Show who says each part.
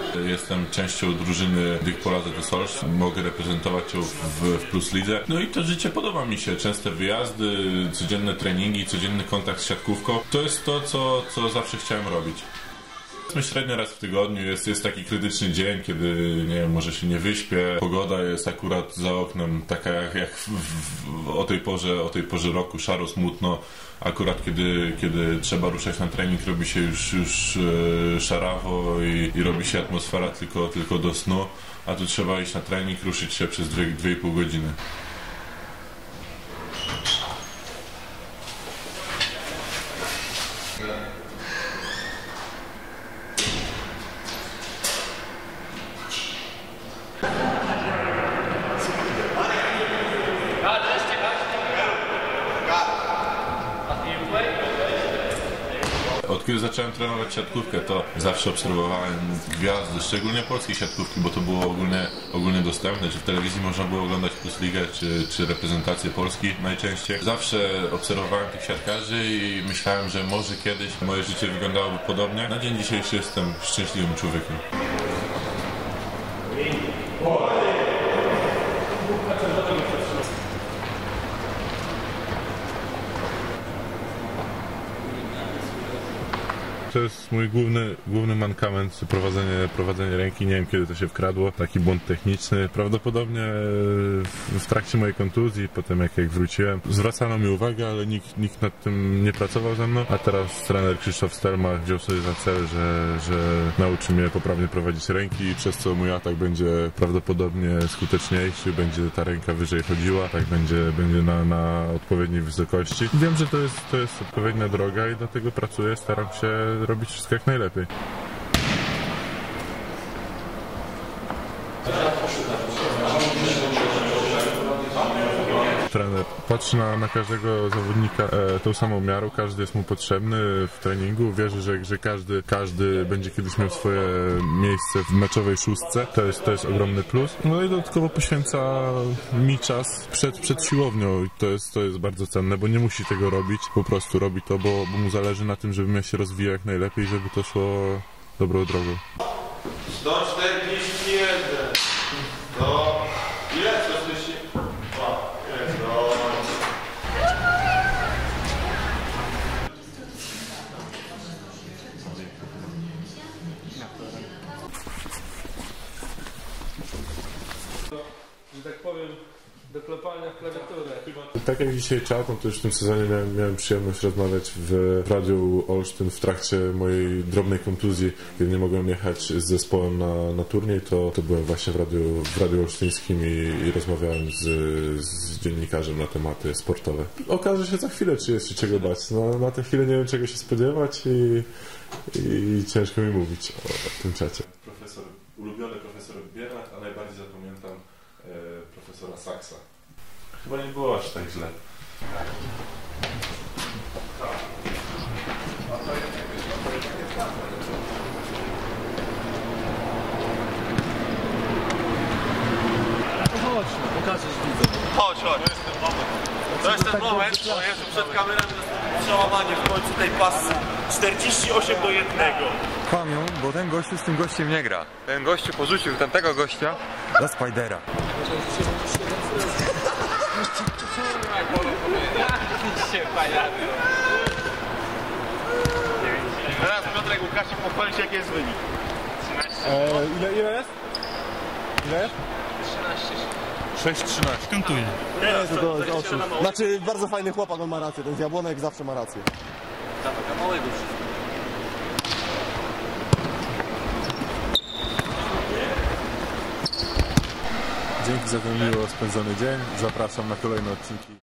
Speaker 1: Jestem częścią drużyny Dykpola ZS. Mogę reprezentować ją w Plus Lidze. No i to życie podoba mi się. Częste wyjazdy, codzienne treningi, codzienny kontakt z siatkówką. To jest to, co zawsze chciałem robić. Średnio raz w tygodniu jest taki krytyczny dzień, kiedy nie wiem, może się nie wyśpię. Pogoda jest akurat za oknem taka jak o tej porze roku, szaro, smutno. Akurat kiedy trzeba ruszać na trening, robi się już szarawo i robi się atmosfera tylko do snu, a tu trzeba iść na trening, ruszyć się przez 2,5 godziny. Od kiedy zacząłem trenować siatkówkę, to zawsze obserwowałem gwiazdy, szczególnie polskiej siatkówki, bo to było ogólnie dostępne, czy w telewizji można było oglądać Plus Ligę, czy reprezentację Polski najczęściej. Zawsze obserwowałem tych siatkarzy i myślałem, że może kiedyś moje życie wyglądałoby podobnie. Na dzień dzisiejszy jestem szczęśliwym człowiekiem. To jest mój główny mankament, prowadzenie ręki. Nie wiem, kiedy to się wkradło. Taki błąd techniczny. Prawdopodobnie w trakcie mojej kontuzji, potem jak wróciłem, zwracano mi uwagę, ale nikt nad tym nie pracował ze mną. A teraz trener Krzysztof Stelmach wziął sobie za cel, że nauczy mnie poprawnie prowadzić ręki, przez co mój atak będzie prawdopodobnie skuteczniejszy, będzie ta ręka wyżej chodziła, tak będzie na odpowiedniej wysokości. Wiem, że to jest odpowiednia droga i dlatego pracuję, staram się robić wszystko jak najlepiej. Trener patrzy na każdego zawodnika tą samą miarą, każdy jest mu potrzebny w treningu, wierzy, że każdy będzie kiedyś miał swoje miejsce w meczowej szóstce, to jest ogromny plus. No i dodatkowo poświęca mi czas przed siłownią i to jest bardzo cenne, bo nie musi tego robić, po prostu robi to, bo mu zależy na tym, żebym ja się rozwijał jak najlepiej, żeby to szło dobrą drogą.
Speaker 2: 141 to ile? 142.
Speaker 3: Że tak powiem, do klepania w klawiaturę.
Speaker 1: Tak jak dzisiaj czat, no to już w tym sezonie miałem przyjemność rozmawiać w Radiu Olsztyn w trakcie mojej drobnej kontuzji, kiedy nie mogłem jechać z zespołem na turniej, to byłem właśnie w Radiu Olsztyńskim i rozmawiałem z dziennikarzem na tematy sportowe. Okaże się za chwilę, czy jest się czego bać. No, na tę chwilę nie wiem, czego się spodziewać i ciężko mi mówić o tym czacie. Ulubiony profesor Biernat, a najbardziej zapamiętam profesora Saksa. Chyba nie było aż tak źle.
Speaker 3: Chodź, pokażesz widzę.
Speaker 2: Chodź. To jest ten moment, o Jezu, przed kamerą jest przełamanie w końcu tej pasy. 48-1.
Speaker 4: Kłamią, bo ten gościu z tym gościem nie gra. Ten gościu porzucił tamtego gościa dla Spidera.
Speaker 2: Teraz Piotrek Łukaszek pochwali się, jaki jest wynik.
Speaker 1: Ile jest? Ile jest? 6-13. Kantuję.
Speaker 5: To jest oszust. Znaczy, bardzo fajny chłopak, on ma rację. Ten Jabłonek zawsze ma rację.
Speaker 1: Dzięki za ten miło spędzony dzień. Zapraszam na kolejne odcinki.